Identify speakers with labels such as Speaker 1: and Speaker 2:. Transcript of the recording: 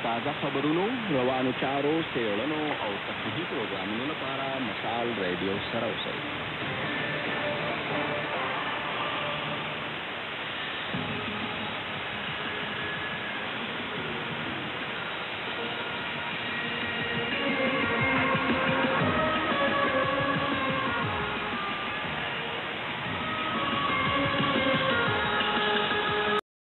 Speaker 1: تازه خبرونو، روانو چارو، څېړنو او تفریحي پروګرامونو لپاره مشال ریډیو سره اوسئ.